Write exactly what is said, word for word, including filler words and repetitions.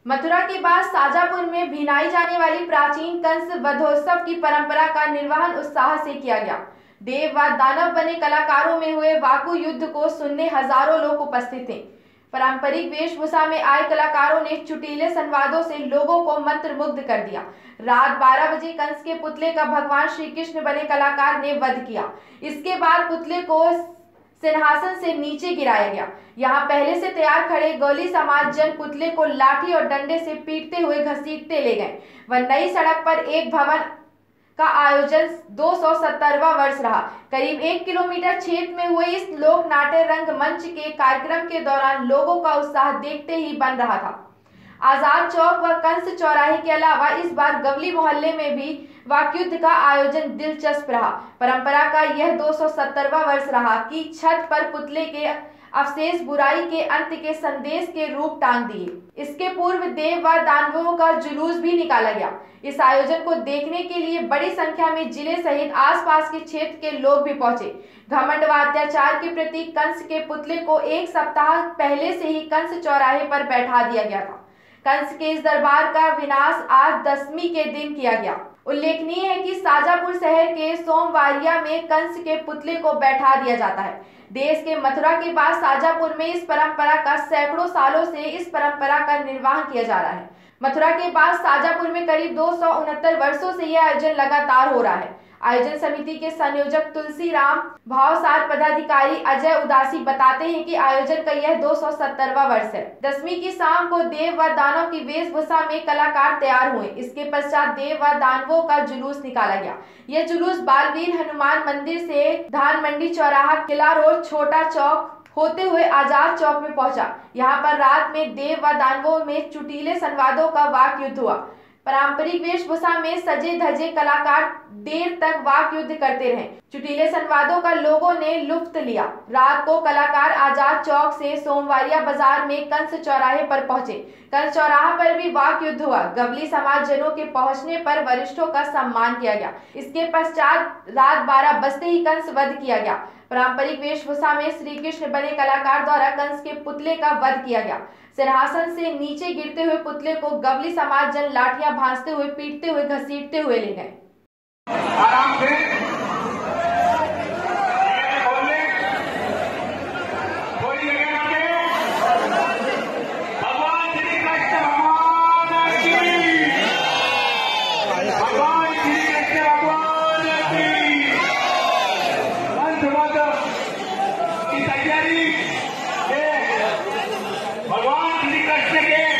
मथुरा के बाद शाजापुर में भिनाई जाने वाली प्राचीन कंस वधोत्सव की परंपरा का निर्वहन उत्साह से किया गया। देव व दानव बने कलाकारों में हुए वाकु युद्ध को सुनने हजारों लोग उपस्थित थे। पारंपरिक वेशभूषा में आए कलाकारों ने चुटीले संवादों से लोगों को मंत्रमुग्ध कर दिया। रात बारह बजे कंस के पुतले का भगवान श्री कृष्ण बने कलाकार ने वध किया। इसके बाद पुतले को सिंहासन से नीचे गिराया गया। यहाँ पहले से तैयार खड़े गौली समाज जन पुतले को लाठी और डंडे से पीटते हुए घसीटते ले गए। वह नई सड़क पर एक भवन का आयोजन दो सौ सत्तरवां वर्ष रहा। करीब एक किलोमीटर क्षेत्र में हुए इस लोक नाट्य रंगमंच के कार्यक्रम के दौरान लोगों का उत्साह देखते ही बन रहा था। आजाद चौक व कंस चौराहे के अलावा इस बार गवली मोहल्ले में भी वाकयुद्ध का आयोजन दिलचस्प रहा। परंपरा का यह दो सौ सत्तरवां वर्ष रहा कि छत पर पुतले के अवशेष बुराई के अंत के संदेश के रूप टांग दिए। इसके पूर्व देव व दानवों का जुलूस भी निकाला गया। इस आयोजन को देखने के लिए बड़ी संख्या में जिले सहित आसपास के क्षेत्र के लोग भी पहुंचे। घमंड व अत्याचार के प्रति कंस के पुतले को एक सप्ताह पहले से ही कंस चौराहे पर बैठा दिया गया था। कंस के इस दरबार का विनाश आज दसवीं के दिन किया गया। उल्लेखनीय है कि शाजापुर शहर के सोमवारिया में कंस के पुतले को बैठा दिया जाता है। देश के मथुरा के बाद शाजापुर में इस परंपरा का सैकड़ों सालों से इस परंपरा का निर्वाह किया जा रहा है। मथुरा के बाद शाजापुर में करीब दो सौ उनहत्तर वर्षों से यह आयोजन लगातार हो रहा है। आयोजन समिति के संयोजक तुलसी राम भावसार पदाधिकारी अजय उदासी बताते हैं कि आयोजन का यह दो सौ सत्तरवां वर्ष है। दसवीं की शाम को देव व दानव की वेशभूषा में कलाकार तैयार हुए। इसके पश्चात देव व दानवों का जुलूस निकाला गया। यह जुलूस बालवीर हनुमान मंदिर से धान मंडी चौराहा, किला रोड, छोटा चौक होते हुए आजाद चौक में पहुंचा। यहाँ पर रात में देव व दानवों में चुटीले संवादों का वाक युद्ध हुआ। पारंपरिक वेशभूषा में सजे धजे कलाकार देर तक वाक युद्ध करते रहे। चुटीले संवादों का लोगों ने लुत्फ लिया। रात को कलाकार आजाद चौक से सोमवारिया बाजार में कंस चौराहे पर पहुंचे। कंस चौराहा पर भी वाक युद्ध हुआ। गवली समाज जनों के पहुंचने पर वरिष्ठों का सम्मान किया गया। इसके पश्चात रात बारह बजते ही कंस वध किया गया। पारंपरिक वेशभूषा में श्री कृष्ण बने कलाकार द्वारा कंस के पुतले का वध किया गया। सिंहासन से नीचे गिरते हुए पुतले को गवली समाज जन लाठियां भांजते हुए, पीटते हुए, घसीटते हुए ले गए। आराम से भगवान श्री कृष्ण भगवान की, भगवान श्री कृष्ण भगवान की मंत्रवध की तैयारी भगवान श्री कृष्ण के